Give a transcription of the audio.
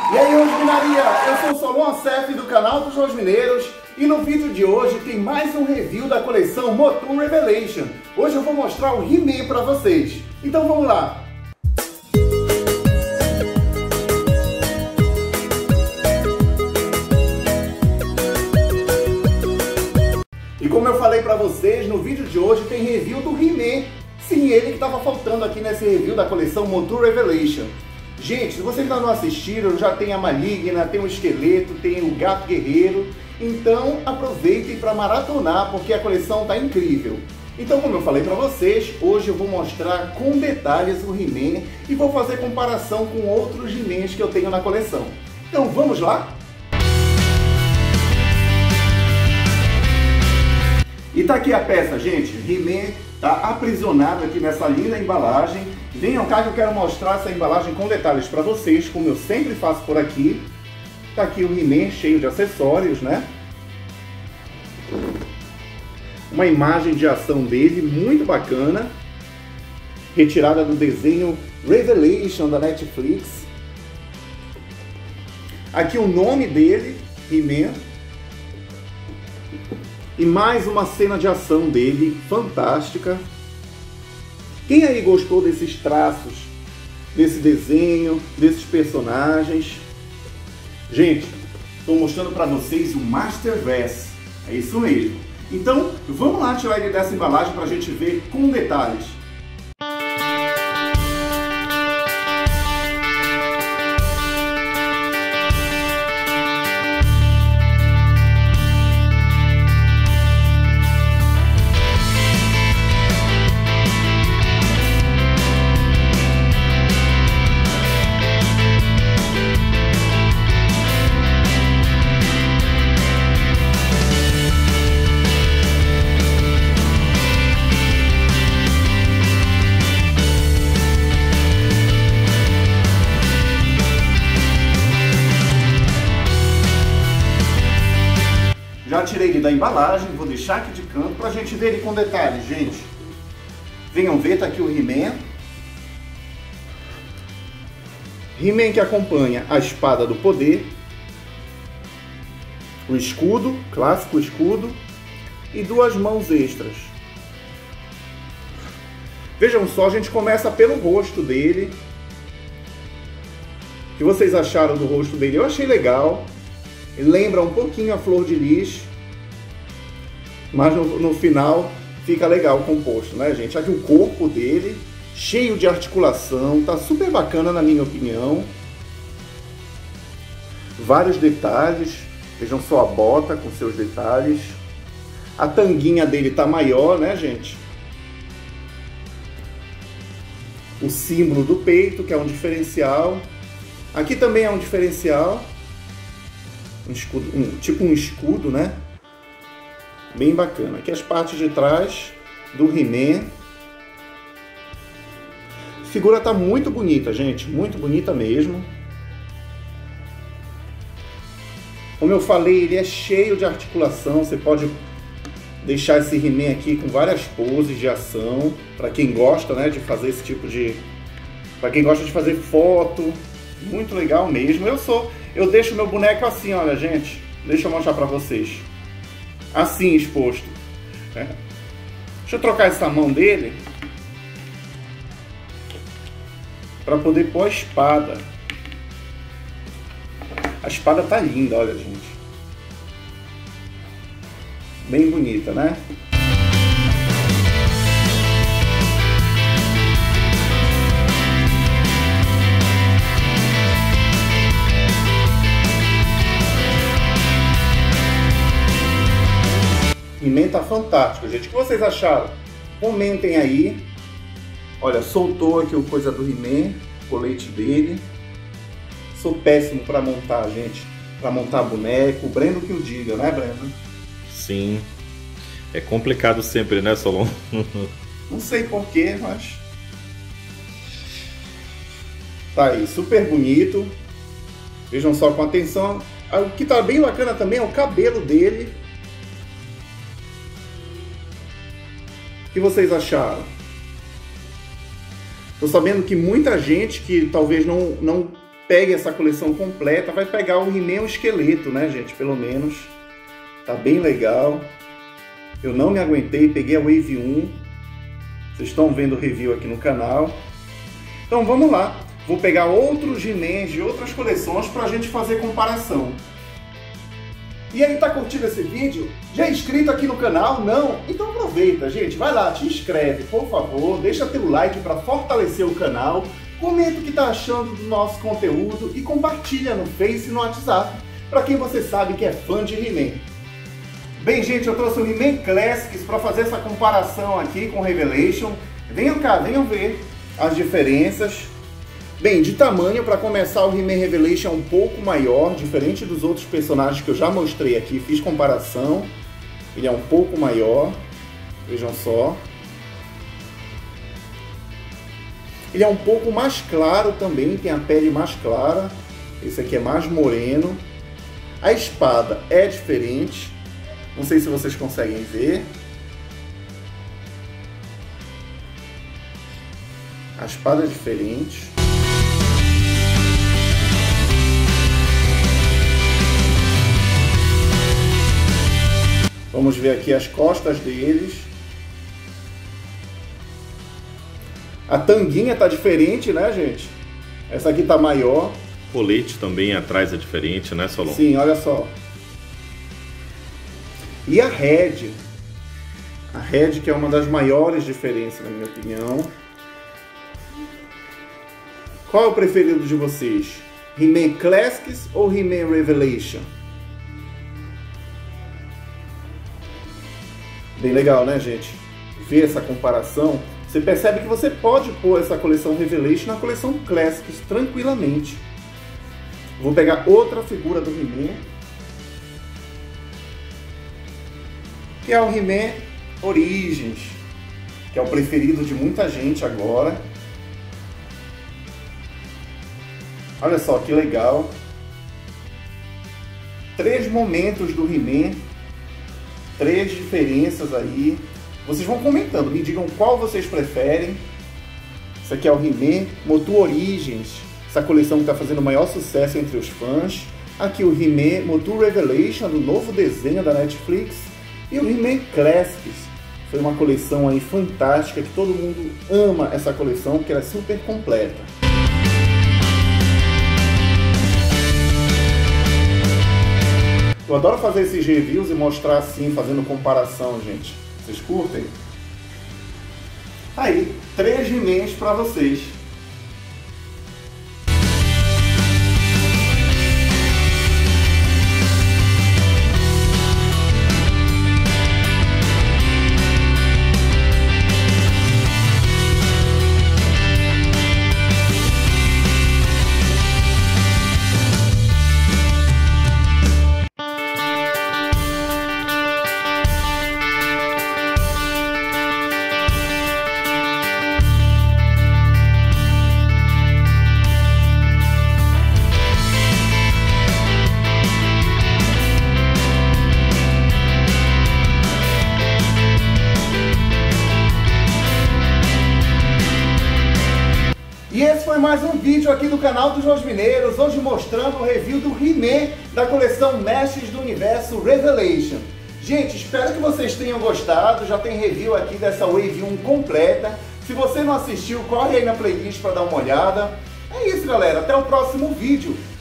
E aí, Rosminaria, eu sou o Solon Acef do canal dos Rosmineiros e no vídeo de hoje tem mais um review da coleção Motu Revelation. Hoje eu vou mostrar o He-Man para vocês. Então vamos lá! E como eu falei para vocês, no vídeo de hoje tem review do He-Man. Sim, ele que estava faltando aqui nesse review da coleção Motu Revelation. Gente, se vocês ainda não assistiram, já tem a Maligna, tem o Esqueleto, tem o Gato Guerreiro. Então aproveitem para maratonar, porque a coleção está incrível. Então, como eu falei para vocês, hoje eu vou mostrar com detalhes o He-Man e vou fazer comparação com outros He-Mans que eu tenho na coleção. Então vamos lá? E tá aqui a peça, gente. He-Man tá aprisionado aqui nessa linda embalagem. Venham cá que eu quero mostrar essa embalagem com detalhes para vocês, como eu sempre faço por aqui. Tá aqui o He-Man cheio de acessórios, né? Uma imagem de ação dele muito bacana, retirada do desenho Revelation da Netflix. Aqui o nome dele, He-Man. E mais uma cena de ação dele, fantástica. Quem aí gostou desses traços, desse desenho, desses personagens? Gente, estou mostrando para vocês o Masterverse. É isso mesmo. Então, vamos lá tirar ele dessa embalagem para a gente ver com detalhes. Já tirei ele da embalagem, vou deixar aqui de canto para a gente ver ele com detalhes, gente. Venham ver, tá aqui o He-Man. He-Man que acompanha a espada do poder, o escudo, clássico escudo, e duas mãos extras. Vejam só, a gente começa pelo rosto dele. O que vocês acharam do rosto dele? Eu achei legal. Ele lembra um pouquinho a Flor de Lis, mas no final fica legal o composto, né, gente? Aqui o corpo dele, cheio de articulação, tá super bacana na minha opinião. Vários detalhes, vejam só a bota com seus detalhes. A tanguinha dele tá maior, né, gente? O símbolo do peito, que é um diferencial. Aqui também é um diferencial. Um escudo, tipo um escudo, né? Bem bacana. Aqui as partes de trás do He-Man. A figura tá muito bonita, gente. Muito bonita mesmo. Como eu falei, ele é cheio de articulação. Você pode deixar esse He-Man aqui com várias poses de ação. Para quem gosta, né, de fazer esse tipo de... Para quem gosta de fazer foto. Muito legal mesmo. Eu deixo meu boneco assim, olha, gente. Deixa eu mostrar pra vocês. Assim, exposto. Deixa eu trocar essa mão dele pra poder pôr a espada. A espada tá linda, olha, gente. Bem bonita, né? He-Man tá fantástico, gente. O que vocês acharam? Comentem aí. Olha, soltou aqui o coisa do He-Man, o colete dele. Sou péssimo para montar, gente. Para montar boneco. O Breno que o diga, né, Breno? Sim. É complicado sempre, né, Solon? Não sei porquê, mas... Tá aí, super bonito. Vejam só com atenção. O que tá bem bacana também é o cabelo dele. O que vocês acharam? Tô sabendo que muita gente que talvez não pegue essa coleção completa, vai pegar o He-Man o esqueleto, né, gente? Pelo menos. Tá bem legal. Eu não me aguentei, peguei a Wave 1. Vocês estão vendo o review aqui no canal. Então vamos lá. Vou pegar outros He-Mans de outras coleções pra gente fazer comparação. E aí, tá curtindo esse vídeo? Já é inscrito aqui no canal? Não? Então aproveita, gente. Vai lá, te inscreve, por favor. Deixa teu like para fortalecer o canal. Comenta o que tá achando do nosso conteúdo e compartilha no Face e no WhatsApp para quem você sabe que é fã de He-Man. Bem, gente, eu trouxe o He-Man Classics para fazer essa comparação aqui com o Revelation. Venham cá, venham ver as diferenças. Bem, de tamanho, para começar, o He-Man Revelation é um pouco maior, diferente dos outros personagens que eu já mostrei aqui, fiz comparação. Ele é um pouco maior, vejam só. Ele é um pouco mais claro também, tem a pele mais clara. Esse aqui é mais moreno. A espada é diferente, não sei se vocês conseguem ver. A espada é diferente. Vamos ver aqui as costas deles. A tanguinha tá diferente, né, gente? Essa aqui tá maior. O colete também atrás é diferente, né, Solon? Sim, olha só. E a Red. A Red que é uma das maiores diferenças, na minha opinião. Qual é o preferido de vocês? He-Man Classics ou He-Man Revelation? Bem legal, né, gente? Ver essa comparação. Você percebe que você pode pôr essa coleção Revelation na coleção Classics tranquilamente. Vou pegar outra figura do He-Man, que é o He-Man Origins, que é o preferido de muita gente agora. Olha só que legal. 3 momentos do He-Man, 3 diferenças aí. Vocês vão comentando, me digam qual vocês preferem. Esse aqui é o He-Man Motu Origins, essa coleção que está fazendo o maior sucesso entre os fãs. Aqui o He-Man Motu Revelation, do novo desenho da Netflix. E o He-Man Classics. Foi uma coleção aí fantástica, que todo mundo ama essa coleção, porque ela é super completa. Eu adoro fazer esses reviews e mostrar assim, fazendo comparação, gente. Vocês curtem? Aí, 3 He-Mans para vocês. E esse foi mais um vídeo aqui do canal dos Los Mineiros, hoje mostrando o review do He-Man da coleção Mestres do Universo Revelation. Gente, espero que vocês tenham gostado, já tem review aqui dessa Wave 1 completa. Se você não assistiu, corre aí na playlist para dar uma olhada. É isso, galera, até o próximo vídeo.